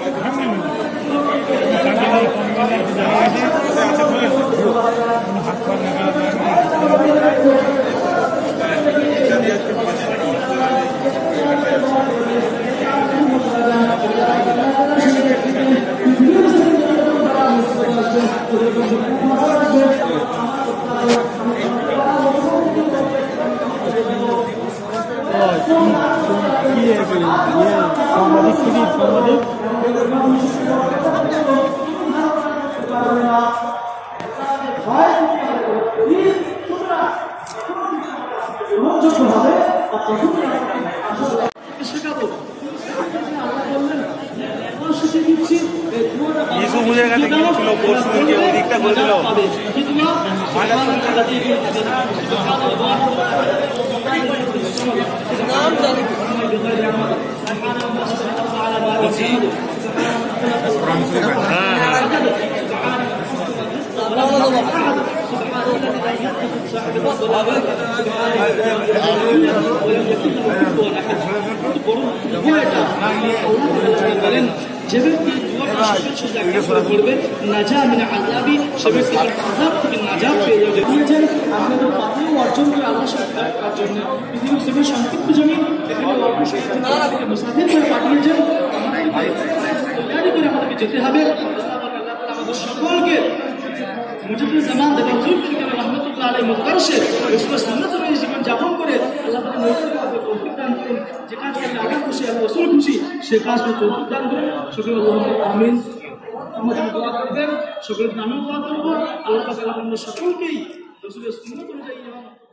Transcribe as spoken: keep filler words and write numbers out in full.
মুজের কাছে গিয়েছিল পরশুদিনকে ওই দিকটা করে দিল যে ব্যক্তি করবেন নাজা মিনা আযাবি সে ব্যক্তি আযাব থেকে নাজাত পেয়ে যাবে। আপনাদের পাথর অর্জন করে আল্লাহ সাথে জন্য পৃথিবীর সবচেয়ে সংক্ষিপ্ত জমি এখানে অবশ্যই মুসাফির করে পাঠিয়েছেন। তৈরি করে আমাদেরকে যেতে হবে। আমাদের সকলকে মুজিবুর জামান দেওয়া হুজুর রহমতুল্লাহ আলাইহি মুতারশিদ রাসূলের সুন্নাত অনুযায়ী জীবন যাপন করে আল্লাহ তাআলা নৈতিকভাবে তৌফিক দান করুন। যে কাজ করলে আল্লাহ খুশি আল্লাহ রাসূল খুশি সে কাজ করতে তৌফিক দান করুন। সকলে আল্লাহুম্মা আমিন। আমাদের দোয়া করবেন, সকলের নামে দোয়া করব। আল্লাহ তাআলা আমাদের সকলকেই রাসূলের সুন্নাত অনুযায়ী